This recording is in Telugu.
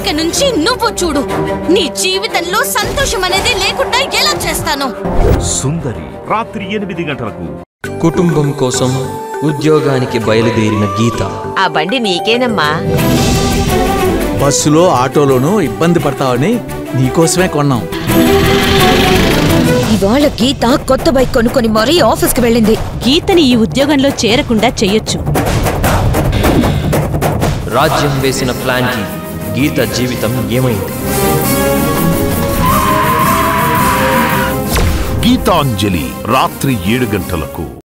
ఇక నుంచి నువ్వు చూడు, నీ జీవితంలో సంతోషం అనేది లేకుండా ఎలా చేస్తాను. సుందరి రాత్రి 8 గంటలకు. కుటుంబం కోసం ఉద్యోగానికి బయలుదేరిన గీత. ఆ బండి నీకేనమ్మా. బస్సులో ఆటోలోనూ ఇబ్బంది పడతావని నీకోసమే కొన్నాం. ఇవాళ గీత కొత్త బైక్ కొనుక్కొని మరీ ఆఫీస్కి వెళ్ళింది. గీతని ఈ ఉద్యోగంలో చేరకుండా చెయ్యొచ్చు. రాజ్యం వేసిన ప్లాన్ కి గీత జీవితం ఏమైంది? గీతాంజలి రాత్రి 7 గంటలకు.